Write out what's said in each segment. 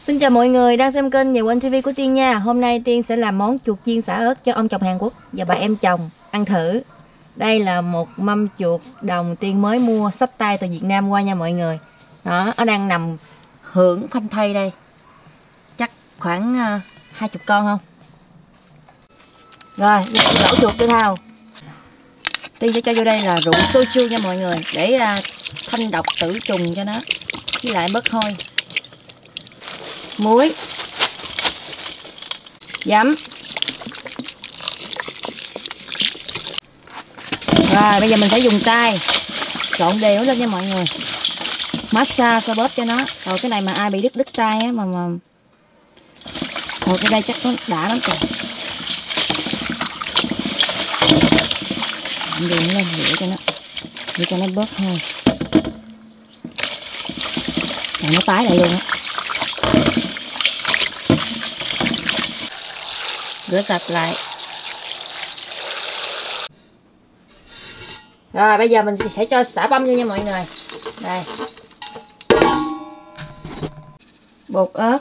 Xin chào mọi người đang xem kênh Nhà Quanh TV của Tiên nha. Hôm nay Tiên sẽ làm món chuột chiên xả ớt cho ông chồng Hàn Quốc và bà em chồng ăn thử. Đây là một mâm chuột đồng Tiên mới mua xách tay từ Việt Nam qua nha mọi người. Đó, nó đang nằm hưởng phanh thây đây. Chắc khoảng 20 con không? Rồi, lẩu chuột cho thao. Tiên sẽ cho vô đây là rượu soju nha mọi người, để thanh độc tử trùng cho nó, với lại bớt hôi. Muối, giấm. Rồi bây giờ mình sẽ dùng tay trộn đều lên nha mọi người, massage xoa bóp cho nó. Rồi cái này mà ai bị đứt tay á mà rồi cái đây chắc nó đã lắm rồi. Đường lên để cho nó bớt thôi. Rồi nó tái lại luôn á. Rửa sạch lại. Rồi bây giờ mình sẽ cho xả băm vô nha mọi người. Đây, bột ớt,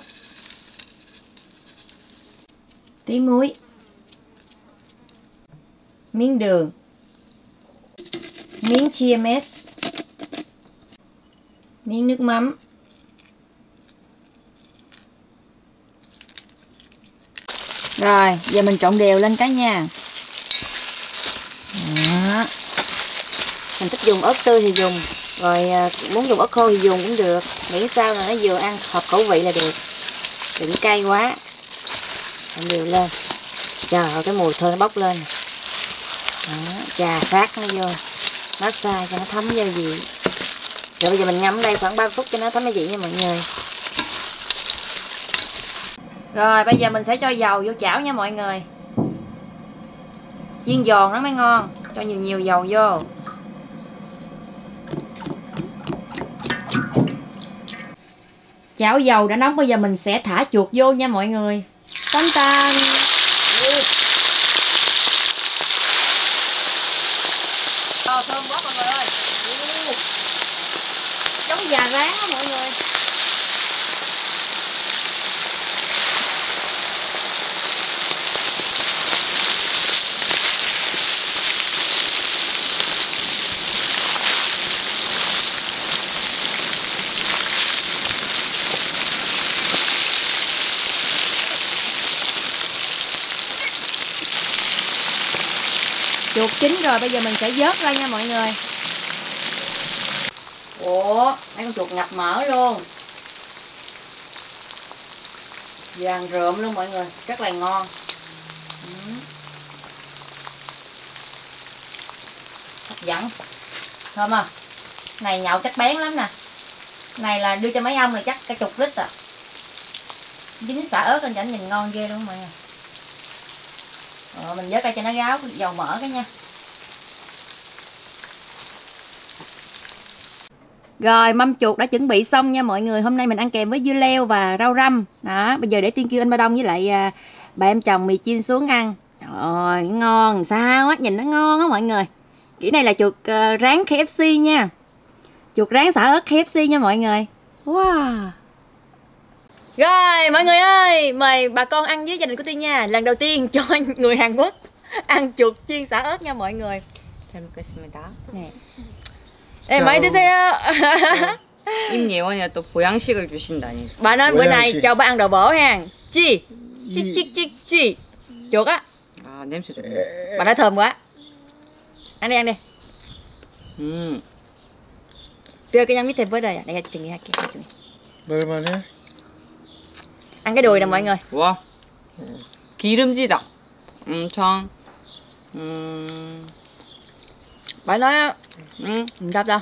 tí muối, miếng đường, miếng chia mét, miếng nước mắm. Rồi, giờ mình trộn đều lên cái nha. Đó. Mình thích dùng ớt tươi thì dùng, rồi muốn dùng ớt khô thì dùng cũng được, miễn sao là nó vừa ăn hợp khẩu vị là được, đừng cay quá. Trộn đều lên. Trời ơi, cái mùi thơm nó bốc lên. Đó, chà sát nó vô, massage cho nó thấm gia vị. Rồi bây giờ mình ngâm ở đây khoảng 30 phút cho nó thấm gia vị nha mọi người. Rồi bây giờ mình sẽ cho dầu vô chảo nha mọi người. Chiên giòn nó mới ngon, cho nhiều dầu vô. Chảo dầu đã nóng, bây giờ mình sẽ thả chuột vô nha mọi người. Tán tan. Thơm quá mọi người ơi. Giống gà rán đó mọi người. Chuột chín rồi, bây giờ mình sẽ vớt ra nha mọi người. Ủa, mấy con chuột ngập mỡ luôn. Vàng rượm luôn mọi người, rất là ngon. Hấp dẫn. Thơm không? Này nhậu chắc bén lắm nè. Này là đưa cho mấy ông là chắc cả chục lít à. Dính xả ớt lên cho anh nhìn ngon ghê luôn mọi người. Mình vớt ra cho nó ráo dầu mỡ cái nha. Rồi mâm chuột đã chuẩn bị xong nha mọi người. Hôm nay mình ăn kèm với dưa leo và rau răm. Đó, bây giờ để Tiên kêu anh Ba Đông với lại bà em chồng mì chiên xuống ăn. Trời ơi, ngon sao á, nhìn nó ngon á mọi người. Cái này là chuột rán KFC nha. Chuột rán xả ớt KFC nha mọi người. Wow. Rồi mọi người ơi, mời bà con ăn với gia đình của Tiên nha. Lần đầu tiên cho người Hàn Quốc ăn chuột chiên xả ớt nha mọi người. Nè. Ê, 많이 드세요. 임예원이가 또 보양식을 주신다니. Bà nói bữa nay cho bà ăn đồ bổ ha. Chi, chi. Chuột á. 아, 냄새 좋네. Bà nói thơm quá. Ăn đi. Đưa cái nhang mít thêm với đây. Đây chừng nha kia. 먹을만해? Ăn cái đùi nè mọi người. 와, 기름지다. 엄청. Bà nói á. Sao đâu.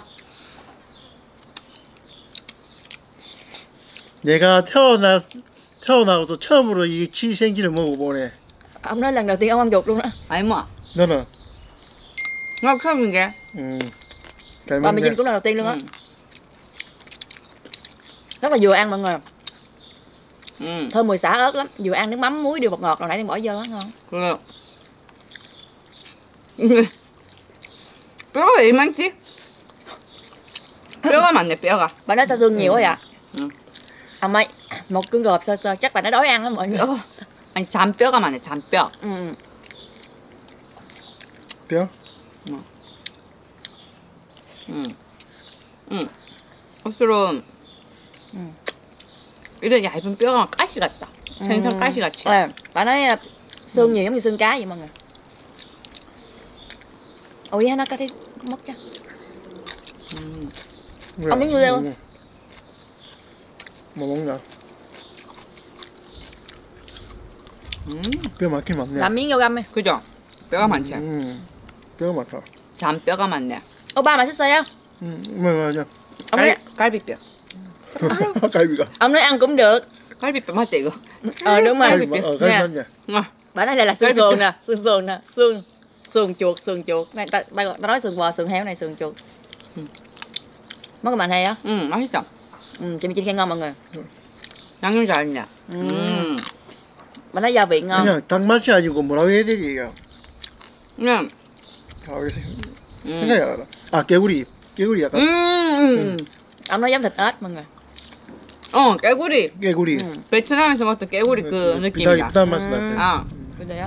내가 태어나고서 처음으로 이 치생기를 먹어보네. Ông nói lần đầu tiên ông ăn chuột luôn đó. 아이모, 너는? 나 처음인 게. 잘 Bà mì 먹네. Vinh cũng lần đầu tiên luôn á. Rất là vừa ăn mọi người. Thơm mùi xả ớt lắm. Vừa ăn nước mắm muối điều bột ngọt rồi nãy Tiên bỏ vô á, ngon. 그래. 뼈가 왜 많지? 뼈가 많네, 뼈가. Bà nói tao thương nhiều quá vậy. Ông ơi, Một cưng gộp sơ sơ chắc là nó đói ăn lắm mọi người. 아니 잔뼈가 많네 잔뼈. Ừ. 뼈? 옷으로 음. 이런 얇은 뼈가 가시 같다. 생선 가시 같이. Bà nói xương nhiều giống như xương cá vậy mọi người. Ôi nó có thấy mất chứ. Ông miếng dưa leo. 뭐 먹나? 뼈 많긴 많네. Làm miếng vô găm đi. 그죠? 뼈가 많지. 뼈가 많다. 잔뼈가 많네. Ô ba mà thích xơi không? 맞아. Ông nói, 갈비뼈. 갈비가. ông nói ăn cũng được. 갈비뼈 맞지 이거? Đúng rồi. 갈비 맞냐? Bà nói đây là xương sườn nè, xương nè, xương chuột. Này ta nói xương bò, xương heo này xương chuột. Món của bạn hay á? 맛있어. Chị Mỹ Trinh khen ngon mọi người. 양념 잘했네. Bà nói gia vị ngon. 그냥 닭 맛이 아니고 뭐라고 해야 되지 이거? 그냥 생각이 안 나. 아 개구리 약간. Ông nói giống thịt ếch mọi người. 깨구리. 개구리. 베트남에서 먹던 깨구리 그 느낌이야. 비슷한 맛이 나네. 아, 그래요?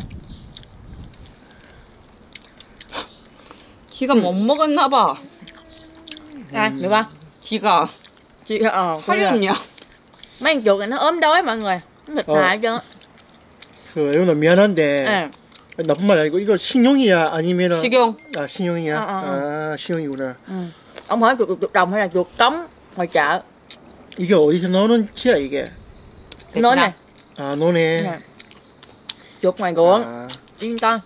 기가 못 먹었나 봐. Được không? 기가 Chị 살이 없냐? mấy con chuột này nó ốm đói mọi người. Nó thịt hại cho. 그 이거는 미안한데 나쁜 말 아니고 이거 식용이야 아니면은 식용. 아 식용이야. 아 식용이구나. Ông hỏi chuột đồng hay là chuột cống ngoài chợ? 이게 어디서 나오는 치야 이게? Nôn này. 아 노네. Chuột ngoài ruộng. 아, Yên con.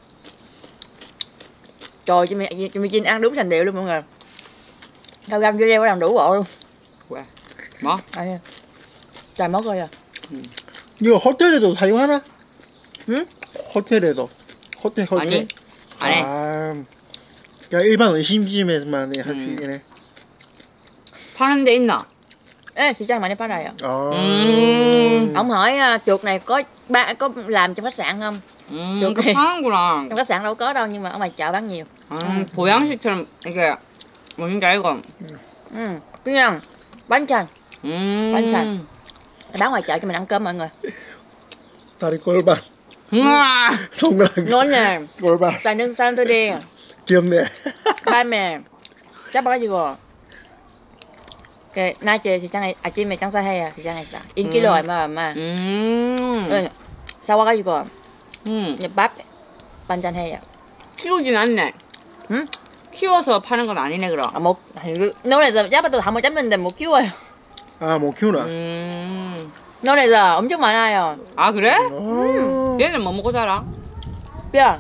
Trời chị Mỹ Trinh ăn đúng thành điệu luôn mọi người. Rau găm dưa leo làm đủ bộ luôn. 왜? 뭐? Trời mốt rồi à. 이거 호텔에도 사용하나? 응? 호텔에도. 호텔. 아니. 안 해. 아, 그냥 일반 의심집에서만 할 수 있네. 파는 데 있나? Ê, chị Trang mà đi phá đầy à? Ông hỏi chuột này có làm cho khách sạn không? 그 파는구나. Trong khách sạn đâu có đâu nhưng mà ở ngoài chợ bán nhiều. 보양식처럼 이게 뭔지 알고. Cứ nha. Bánh chanh. bánh chanh. Bán ngoài chợ cho mình ăn cơm mọi người. 다리 골반. 우와. 동그란 Ngon nè. 골반. Xài nương xanh tôi đi. 귀엽네. Ba mẹ. Chắc bao nhiêu rồi? Cái nay chị Trang này chị mẹ Trang sai hay à? Chị Trang này sao? In kilo mà. Sao qua cái gì rồi? Nhập bắp. 반찬 해요. 키우진 않네. 응? 키워서 파는 건 아니네 그럼. 못 논에서 잡아도 다 못 잡는데 못 키워요. 아, 못 키우나? 논에서 엄청 많아요. 아 그래? 얘는 뭐 먹고 자라? 뼈.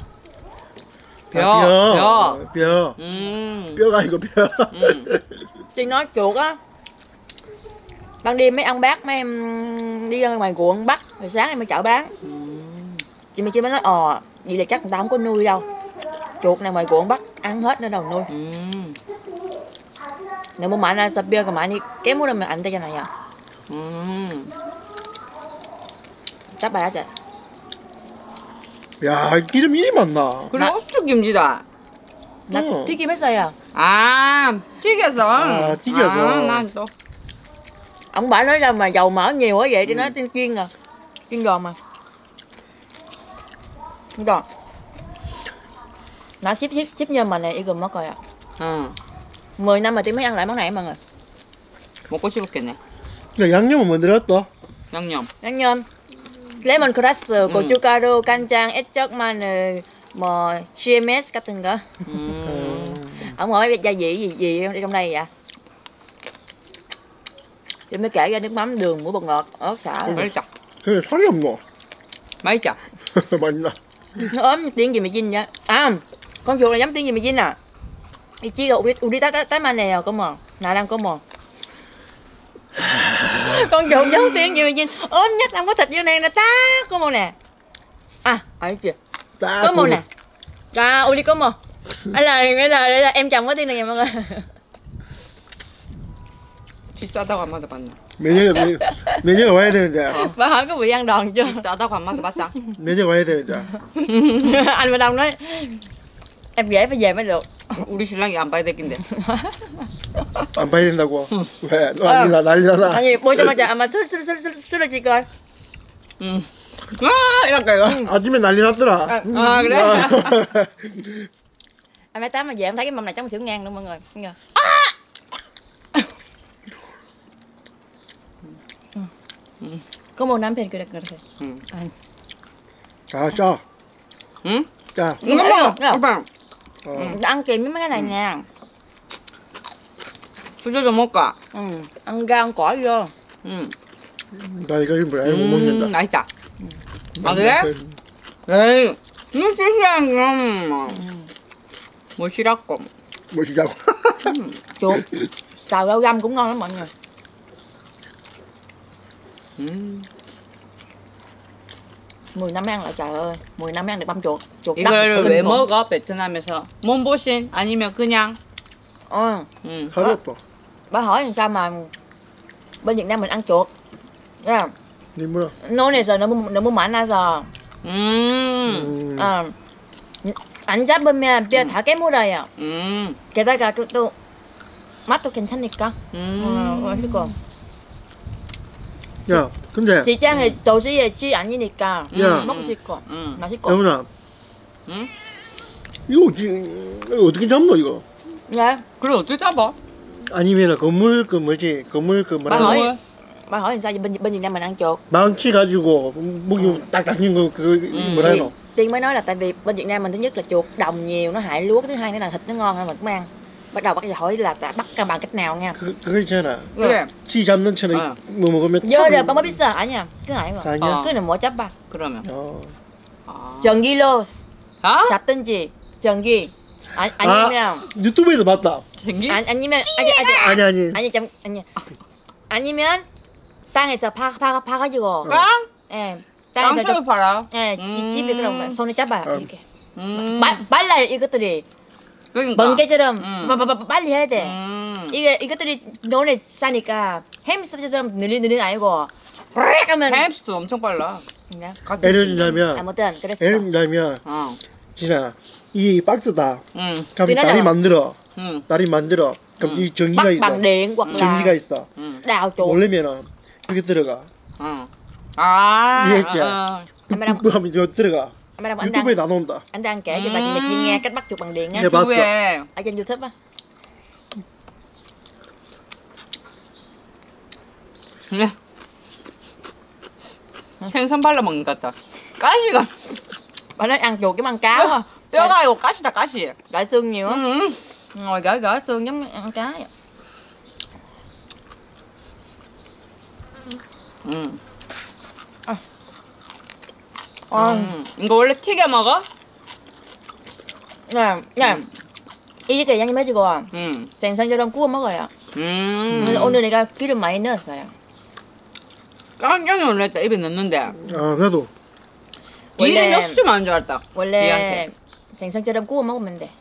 뼈. 뼈가 아니고 뼈. Chị nói chuột á. Ban đêm mấy ông bác mấy em đi ra ngoài ruộng bắt, rồi sáng em mới chợ bán. Chị mới nói vậy là chắc người ta không có nuôi đâu. Chuột này ngoài ruộng bắt ăn hết nữa đâu nuôi. Nếu mà 많아 뼈가 많이 깨물으면 안 되잖아요. 잡아야지. 야, 기름 이리 많나? 그래 우수김치다. 나 튀김했어요. 아 튀겨서. 아, 튀겨서. 난 또. Ông bà nói ra mà dầu mỡ nhiều quá vậy thì nói chiên à. Chiên giòn mà. Rồi. Nó ship nhân mà này 이거 먹어요. 10 năm mà tôi mới ăn lại món này mọi người. 먹고 싶었겠네. 양념은 뭐 들었어? 양념. 양념. 레몬그라스, 고춧가루, 간장, 액젓, 마늘, 뭐 CMS 같은 거. Ông hỏi gia vị gì trong đây vậy? Tôi mới kể ra nước mắm, đường, muối bột ngọt, ớt, xả. 맛있다. 근데 살이 없노? 맛있다. 맛있나? Nó ốm tiếng gì mày Vinh vậy? À, con chuột này giống tiếng gì mày Vinh à? Đi chia uống tái mà nè, có mò. Nào đang có mò. Con chuột giống tiếng gì mày Vinh? Ốm nhất không có thịt vô này nè, tá, có mò nè. À, ở kìa. Có mò nè. Uli có mò. Đây là em chồng có tiếng này nha mọi người. 비싸다고 안 맞아 봤나? 매니저가 와야 되는데. Bà hỏi có bị ăn đòn chưa? 비싸다고 안 맞아 봤어? 매니저가 와야 되는데. Anh Bà Đông nói Em dễ phải về mới được. 우리 신랑이 안 봐야 되긴데. 안 봐야 된다고. 왜? 난리나나. 아니 보자마자 아마 쓰러질 걸. 아, 이럴까 이거. 아침에 난리 났더라. 아, 그래? Anh bé Tám mà về em thấy cái mâm này trong xỉu ngang luôn mọi người. Có một năm phèn cười được rồi. 자, 짜. 응? 짜. 이거 아빠. Ăn kèm với mấy cái này nè. 수저 좀 먹을까? Ăn rau ăn cỏ vô. 나 이거 뭐야? 이거 못 먹는다. 맛있다. 아, 그래? 에이, 이거 싫어. 뭐 싫었고. 뭐 시자고. Chuột. Xào rau răm cũng ngon lắm mọi người. 10 năm ăn lại trời ơi. 10 năm ăn được băm chuột. Chuột đất. 이걸 왜 먹어? 베트남에서 몸보신 아니면 그냥? 하루 없어. Bà hỏi làm sao mà bên Việt Nam mình ăn chuột. Nghe không? 니 뭐야? Nói này giờ nó muốn mạnh ra giờ. Anh 잡으면 뼈 다 깨물어요. 게다가 또 맛도 괜찮으니까. 맛있고. 야, 근데 시장에 도시에 아니니까 야. 먹을 수 있고 맛있고. 여훈아. 응? 이거 어떻게 잡노 이거? Dạ. 그래 어떻게 잡아? 아니면 건물 그 뭐지? 건물 그 Bà 뭐라? hỏi bà hỏi làm sao bên Việt Nam mình ăn chuột. 망치 가지고 목이 딱 닦는 거 뭐라 해노? Tiên mới nói là tại vì bên Việt Nam mình thứ nhất là chuột đồng nhiều nó hại lúa, thứ hai nữa là thịt nó ngon hơn mình cũng ăn. Bắt đầu bác hỏi là bắt bằng cách nào nha. 그거 있잖아. 그래. 쥐 잡는 채는 뭐 먹으면 Giờ rồi bà mới biết sao 아니야. Cứ hỏi mà. 아니야. Cứ là mỗi chấp bà. 그러면. 어. Trần Ghi Lô. 아? Sạp tên gì? Trần Ghi. Anh nào? 유튜브에서 봤다. 쟁기? 아니면 아니. 아니면 땅에서 파가지고. 깡? 예. 땅에서 깡처럼 팔아. 예, 집에 그런 손에 잡아요. 이렇게. 음. 빨라요 이것들이. 그러니까. 번개처럼 빨리 해야 돼. 이것들이 너네 싸니까 햄스터처럼 느린 아니고 하면 햄스도 엄청 빨라. 예를 들자면 아무튼 그랬어. 예를 들자면 어. 진아 이 박스다. 응. 그럼 Vì nó 다리 là- 만들어. 응. 다리 만들어. 그럼 이 전기가 Bắt 있어. bằng điện hoặc là 전기가 있어. 응. đào chuột. 올리면은 여기 들어가. 응. 아. 이해했지? 어. 하면 이거 들어가. Anh đang 유튜브에 나온다. anh đang kể cho bà chị Mịch nghe cách bắt chuột bằng điện á. Dạ. 봤어. 유튜브에 Ở trên YouTube á. 그래. 생선 발라 먹는 것 같다. 가시가. Bà nói ăn chuột giống ăn cá quá. 뼈가 이거 가시다 가시. Gãi xương nhiều á. 응. Ngồi gãi xương giống ăn cá vậy. 응. 이거 원래 튀겨 먹어? Nè. 이렇게 양념 해주고 응. 생선처럼 구워 먹어요. 오늘 내가 기름 많이 넣었어요. 깜짝 놀랐다 입에 넣는데. 아 나도. 기름 원래- 없으면 안 줄 알았다. 원래 지한테. 생선처럼 구워 먹으면 돼.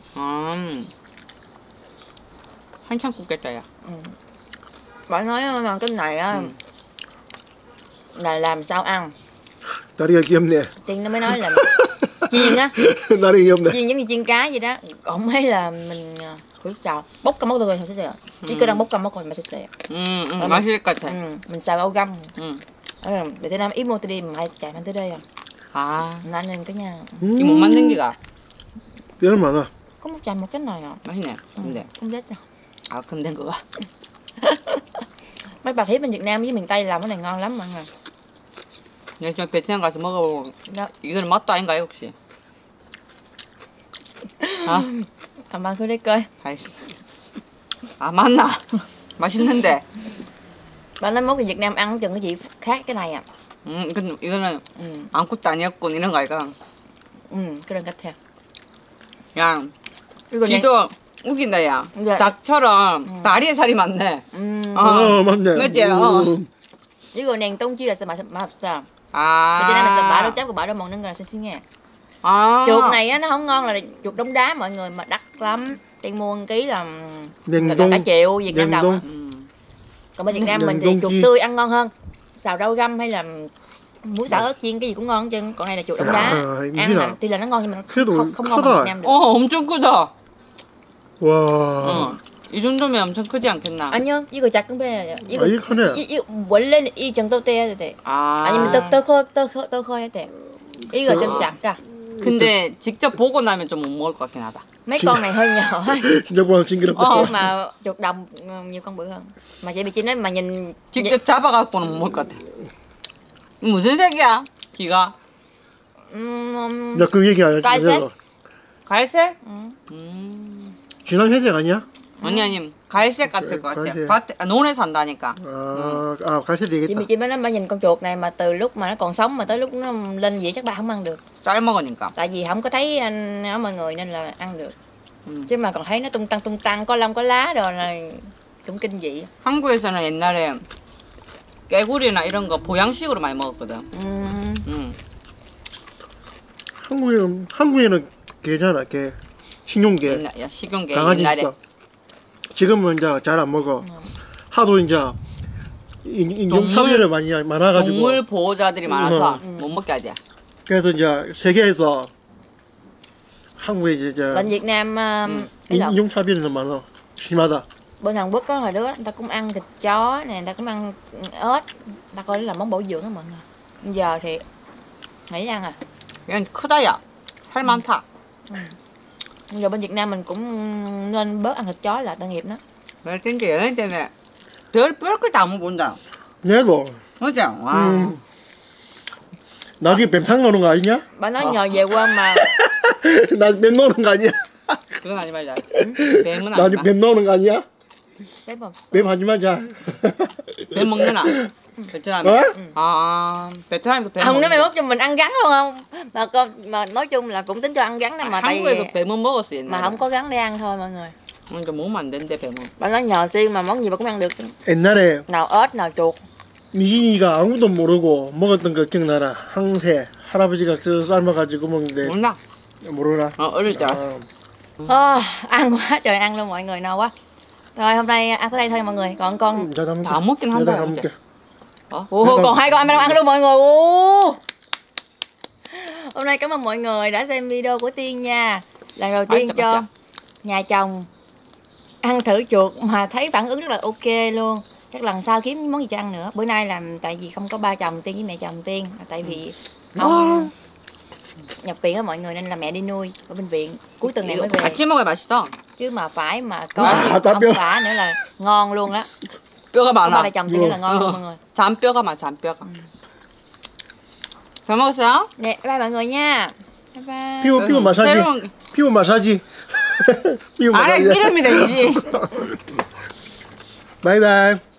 한참 굽겠다 야. Bạn nói mà cái này á là làm sao ăn. 다리가 귀엽네. Tiên nó mới nói là chiên á, 다리 귀엽네. chiên giống như chiên cá vậy đó. Còn mấy là mình thử xào bốc cà mốc tôi sẽ xèo. Chỉ có đang bốc cà mốc rồi mà sẽ xèo. 맛있을 것 같아. Mình xào rau găm. 응. Để tới năm ít mua tôi đi mà hay chạy mang tới đây à. 아, Nên nên cái nhà 이 못 만든 기가 뼈는 많아. có một chành một cái này à. 맛있네. 근데 Không chết sao. 아, 근데 그거. Mấy bà thiếp bên Việt Nam với miền Tây làm cái này ngon lắm mọi người. 내가 좀 베트남 가서 먹어보고 Đó. 이거는 맛도 아닌가요 혹시? 아, Bạn cứ đi coi. 아이씨. 아 맞나? 맛있는데. Bạn nói mốt người Việt Nam ăn chừng cái gì khác cái này à. 근데 이거는 Ừ. 아무것도 아니었군 이런 거 아이가. Cái đơn cách theo. 야, 이거 지도 웃긴다 야. 네. 닭처럼 다리에 살이 많네. 어 맞네. 맞지? 어. 이거 냉동 chi là sao mà hấp sao? 아. Bên Việt Nam mình sẽ bả đâu chắc của bả đâu mòn nâng là sẽ xin nghe. 아. Chuột này á nó không ngon là chuột đống đá mọi người mà đắt lắm. Tiền mua 1 ký là 냉동. cả triệu Việt Nam đồng á. 냉동. Còn bên Việt Nam mình thì 냉동 chuột chi. tươi ăn ngon hơn. Xào rau găm hay là Muối xả ớt chiên cái gì cũng ngon hết trơn. Còn này là chuột đông đá. Ăn 임진아. là tuy là nó ngon nhưng mà nó 그래도 không ngon 크다. bằng Việt Nam được. 엄청 크다. 와. 이 정도면 엄청 크지 않겠나? 아니요, 이거 작은 배예요. 아, 이거 크네. 원래는 이 정도 떼야 돼. 아. 아니면 더 커야 돼. 이거 좀 작아. 근데 직접 보고 나면 좀 못 먹을 것 같긴 하다. Mấy con này hơi nhỏ. 진짜 보면 징그럽다. Nhưng mà chuột đồng nhiều con bự hơn. Mà chị bị chị nói mà nhìn 직접 잡아갖고는 못 먹을 것 같아. 무슨 색이야? 귀가? 나 그 얘기 안 갈색? 했어. 갈색? 진한 회색 아니야? 아니 갈색 같을 것 같아. 갈색. 논에 산다니까. 갈색 되겠다. chị mới nói bà nhìn con chuột này mà từ lúc mà nó còn sống mà tới lúc nó lên vậy chắc bà không ăn được. 쌀 먹으니까. Tại vì không có thấy anh ở mọi người nên là ăn được. Chứ mà còn thấy nó tung tăng có lông có lá rồi là cũng kinh dị. 한국에서는 옛날에 깨구리나 이런 거 보양식으로 많이 먹었거든. 한국에는 개잖아, 개. 식용개. 야, 식용개 강아지 옛날에. 있어. 지금은 이제 잘 안 먹어. 하도 이제 인종차별이 많아가지고. 동물 보호자들이 많아서 못 먹게 하지. 그래서 이제 세계에서 한국에 이제 Bên Việt Nam ý là 인종차별이 너무 많아. 심하다. bên Hàn Quốc có hồi đó người ta cũng ăn thịt chó nè, người ta cũng ăn ếch, người ta coi đó là món bổ dưỡng đó mọi người. Bây giờ thì nghĩ ăn à. 그냥 크다 야. 살 많다. Bây giờ bên Việt Nam mình cũng nên bớt ăn thịt chó là tội nghiệp đó. 왜 땡겨 여행 때문에 별 것도 안 먹는다. 내도. 맞아. 와. 나중에 뱀탕 나오는 거 아니냐? Bà nói nhờ về quên mà 나뱀 나오는 거 아니야? 그건 하지 말자. 뱀은 안 나중에 나. 뱀 나오는 거 아니야? bếp mà 뱀 하지 말자. 뱀 먹느나. 베트남에. 어? 베트남에서 뱀 không, nếu mày 먹는다. mốt cho mình ăn gắn luôn không mà con mà nói chung là cũng tính cho ăn gắn đó mà tại vì 한국에도 뱀은 먹었어 옛날에. mà không có gắn để ăn thôi mọi người. 그러니까 먹으면 안 된대 뱀은. Bà nói nhờ tiên mà món gì bà cũng ăn được, 옛날에 nào ếch nào chuột. 미진이가 아무도 모르고 먹었던 거 기억나라. 항새 할아버지가 삶아가지고 먹는데 몰라. 모르나? 어릴 때. Ăn quá trời ăn luôn mọi người, no quá. Rồi hôm nay ăn tới đây thôi mọi người, còn con 다 먹긴 한다. 이제. còn hai con ăn đâu ăn luôn mọi người. Hôm nay cảm ơn mọi người đã xem video của Tiên nha. Lần đầu tiên cho nhà chồng ăn thử chuột mà thấy phản ứng rất là ok luôn. Chắc lần sau kiếm món gì cho ăn nữa. Bữa nay làm tại vì không có ba chồng Tiên với mẹ chồng Tiên, tại vì không nhập viện á mọi người nên là mẹ đi nuôi ở bệnh viện, cuối tuần này mới về. 같이 먹어야 맛있어. Chứ mà phải mà có không phải nữa là ngon luôn đó. 뼈가 Ba 많아. mẹ chồng Tiên nữa là ngon luôn mọi người. 잔뼈가 많아. 잔뼈가. 잘 먹었어요? Nè, bye mọi người nha. Bye bye. 피부 마사지. 새로운 피부 마사지. 피부 안에 마사지. 기름이 되지. 바이바이.